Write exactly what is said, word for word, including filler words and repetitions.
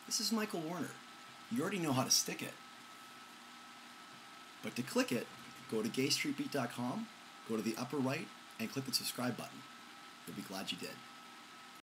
This is Michael Warner. You already know how to stick it. But to click it, go to gay street beat dot com, go to the upper right, and click the subscribe button. You'll be glad you did.